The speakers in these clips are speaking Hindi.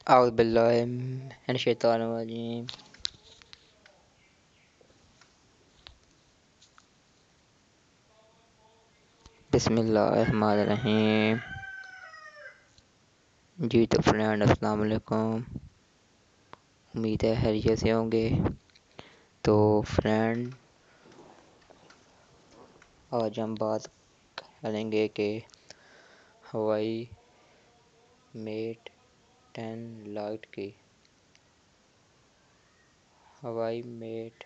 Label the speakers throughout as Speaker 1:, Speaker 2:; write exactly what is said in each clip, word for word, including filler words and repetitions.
Speaker 1: أعوذ بالله من الشيطان الرجيم. बिस्मिल्लाहिर्रहमानिर्रहीम। जी तो फ्रेंड अस्सलाम वालेकुम। उम्मीद है खैरियत से होंगे। तो फ्रेंड, आज हम बात करेंगे कि हवाई मेट टेन लाइट की। हवाई मेट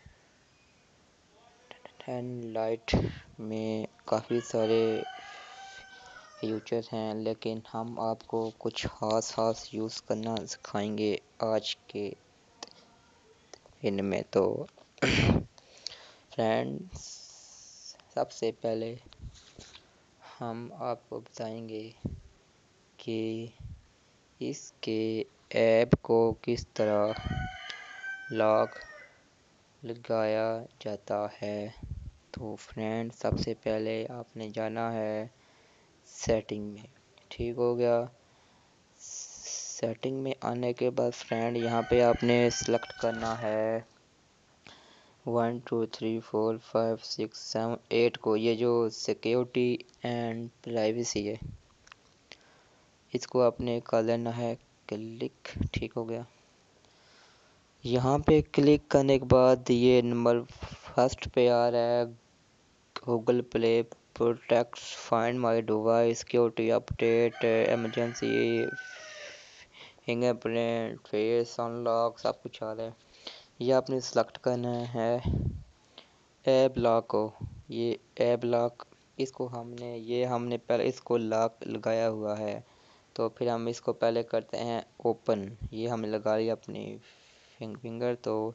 Speaker 1: टेन लाइट में काफ़ी सारे फीचर्स हैं, लेकिन हम आपको कुछ खास खास यूज़ करना सिखाएंगे आज के इनमें। तो फ्रेंड्स, सबसे पहले हम आपको बताएंगे कि इसके ऐप को किस तरह लॉक लगाया जाता है। तो फ्रेंड, सबसे पहले आपने जाना है सेटिंग में। ठीक हो गया। सेटिंग में आने के बाद फ्रेंड, यहाँ पे आपने सेलेक्ट करना है one two three four five six seven eight को। ये जो सिक्योरिटी एंड प्राइवेसी है, इसको आपने कर लेना है क्लिक। ठीक हो गया। यहाँ पे क्लिक करने के बाद ये नंबर फर्स्ट पे आ रहा है Google Play Protect, find my device, security update, emergency fingerprint, face unlock, सब कुछ आ रहा है। ये आपने सेलेक्ट करना है ऐप लॉक को। ये ऐप लॉक, इसको हमने ये हमने पहले इसको लॉक लगाया हुआ है, तो फिर हम इसको पहले करते हैं ओपन। ये हमने लगा लिया अपनी फिंगर, तो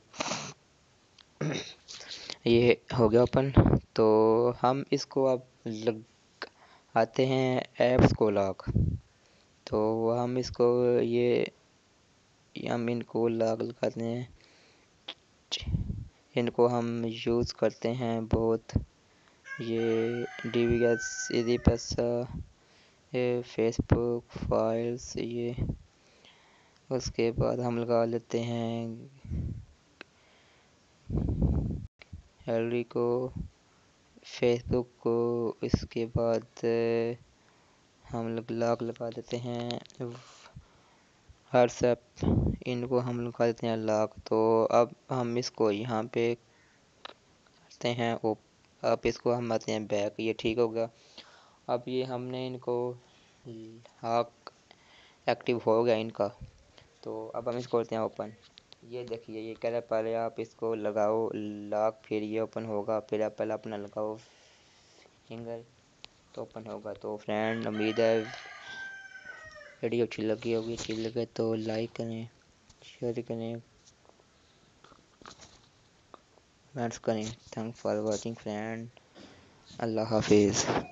Speaker 1: ये हो गया ओपन। तो हम इसको अब लग आते हैं ऐप्स को लॉक। तो हम इसको ये हम इनको लॉक लगाते हैं। इनको हम यूज़ करते हैं बहुत। ये डी वी एस, इजी पैसा, ये फेसबुक फाइल्स, ये उसके बाद हम लगा लेते हैं गैलरी को, फेसबुक को। इसके बाद हम लोग लॉक लगा देते हैं व्हाट्सएप, इनको हम लगा देते हैं लॉक। तो अब हम इसको यहाँ पे करते हैं ओप, अब इसको हम आते हैं बैक। ये ठीक हो गया। अब ये हमने इनको लॉक एक्टिव हो गया इनका। तो अब हम इसको करते हैं ओपन। ये देखिए, ये कह रहा है पहले आप इसको लगाओ लॉक, फिर ये ओपन होगा। फिर आप पहले अपना लगाओ फिंगर, तो ओपन होगा। तो फ्रेंड, उम्मीद है वीडियो अच्छी लगी होगी। अच्छी लगे तो लाइक करें, शेयर करें, कमेंट्स करें। Thanks for watching friend. अल्लाह हाफिज़।